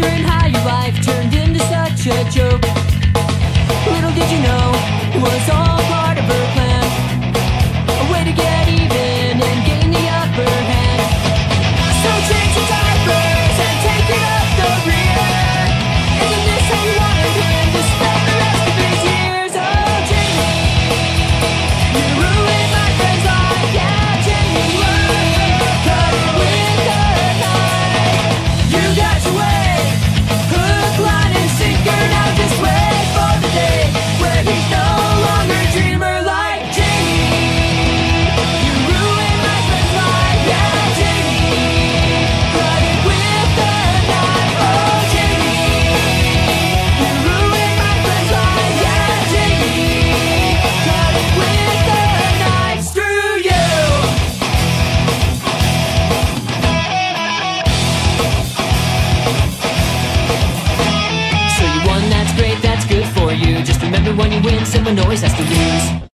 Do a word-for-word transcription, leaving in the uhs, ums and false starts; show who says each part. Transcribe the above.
Speaker 1: wondering how your life turned into such a joke. Little did you know it was all part of her plan, a way to get even and gain the upper hand. So change your diapers and take it up the rear. Isn't this how you wanted him to spend the rest of his years? Oh, Jamie, you ruined my friend's life. Yeah, Jamie, cut it with a knife. You got your way, hook, line, and sinker. Now just wait for the day where he's no longer a dreamer like Jamie. You ruined my friend's life. Yeah, Jamie, cut it with a knife. Oh, Jamie, you ruined my friend's life. Yeah, Jamie, cut it with a knife. Screw you. So you won, that's great, that's good for you. Just remember, when you win, someone always has to lose.